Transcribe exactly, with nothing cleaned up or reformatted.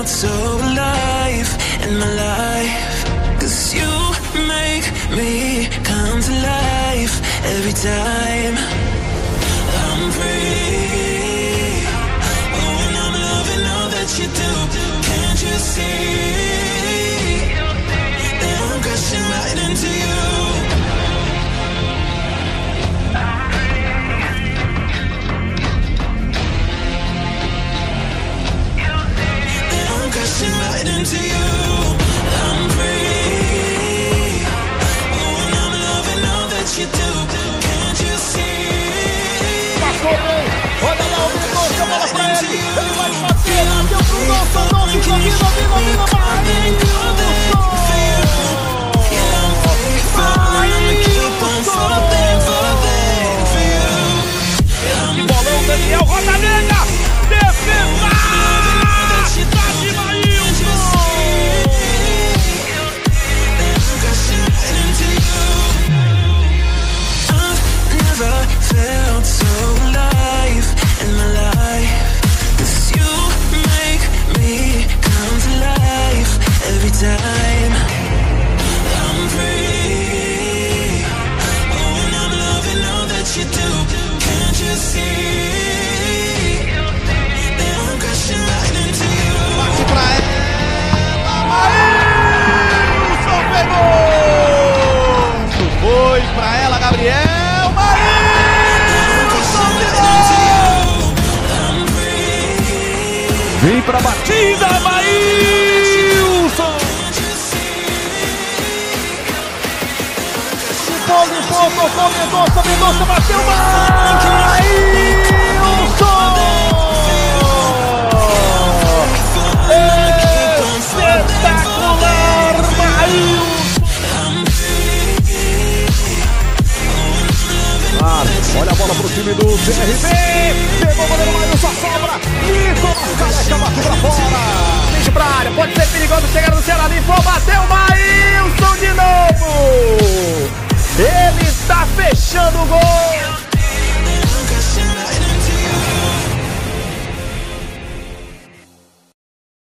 felt so alive in my life. Cause you make me come to life every time I'm free. Oh, and I'm loving all that you do. Can't you see that I'm crashing right into you? That I'm crashing right into you. I'm free. Oh, and I'm loving all that you do. Can't you see? Passou bem, olha lá o Vitor, chama ela pra ele, ele vai bater, deu pro nosso, nosso, domina, domina, domina, bolão, Daniel, roda nega, defesa, tá de Maílson. Never felt so alive in my life. Cause you make me come to life every time I'm free. Oh, and I'm loving all that you do. Can't you see that I'm crashing right into you? Passe pra ela, Maílson pegou! Foi pra ela, Gabriel. Vem pra batida, Maílson! Limpou, limpou, tocou, Mendonça, Mendonça bateu, Maílson! Espetacular, Maílson! Olha a bola pro time do C R B, pegou o goleiro Maílson, sobra, Nicolas Careca bateu pra fora. Frente pra área, pode ser perigoso chegar no Ceará, limpou, bateu, Maílson!